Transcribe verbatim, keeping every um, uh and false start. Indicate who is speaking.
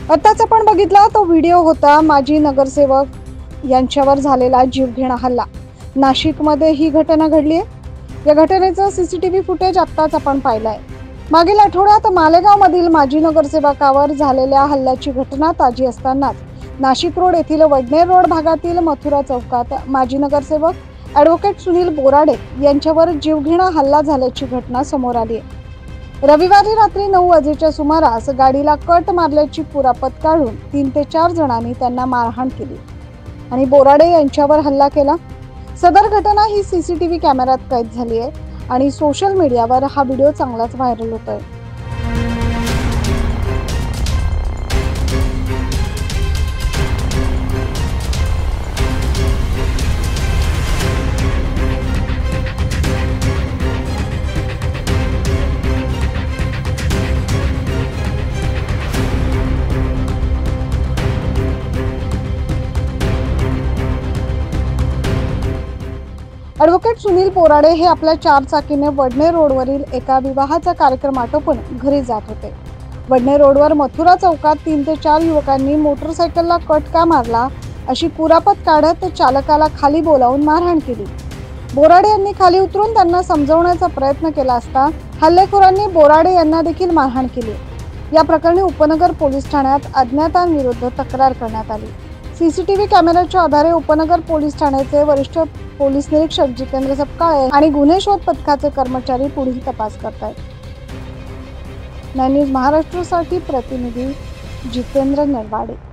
Speaker 1: आताच आपण बघितला तो व्हिडिओ होता माजी नगरसेवक यांच्यावर झालेला जीवघेणा हल्ला। नाशिकमध्ये ही घटना घडली आहे। या घटनेचं सीसीटीव्ही फुटेज आताच आपण पाहिलंय। मागील आठवड्यात मालेगावमधील माजी नगरसेवकावर झालेल्या हल्ल्याची घटना ताजी असतानाच नाशिक रोड येथील वडनेर रोड भागातील मथुरा चौकात माजी नगरसेवक ॲडव्होकेट सुनील बोराडे यांच्यावर जीवघेणा हल्ला झाल्याची घटना समोर आली आहे। रविवारी रात्री नऊ वाजेच्या सुमारास गाडीला कट मारल्याची कुरापत काढून तीन ते चार जणांनी त्यांना मारहाण केली आणि बोराडे यांच्यावर हल्ला केला। सदर घटना ही सीसीटीव्ही कॅमेऱ्यात कैद झाली आहे आणि सोशल मीडियावर हा व्हिडिओ चांगलाच व्हायरल होतोय। ॲडव्होकेट सुनील बोराडे हे आपल्या चार चाकीने वडनेर रोडवरील एका विवाहाचा कार्यक्रम आटोपून घरी जात होते। वडनेर रोडवर मथुरा चौकात तीन ते चार युवकांनी मोटरसायकलला कट का मारला अशी कुरापत काढत चालकाला खाली बोलावून मारहाण केली। बोराडे यांनी खाली उतरून त्यांना समजवण्याचा प्रयत्न केला असता हल्लेखोरांनी बोराडे यांना देखील मारहाण केली। या प्रकरणी उपनगर पोलीस ठाण्यात अज्ञातांविरुद्ध तक्रार करण्यात आली। सीसीटीव्ही कॅमेऱ्याच्या आधारे उपनगर पोलीस ठाण्याचे वरिष्ठ पोलीस निरीक्षक जितेंद्र सपकाळे आणि गुन्हे शोध पथकाचे कर्मचारी पुढील तपास करतायत। नाइन न्यूज महाराष्ट्रासाठी प्रतिनिधी जितेंद्र नरवाडे।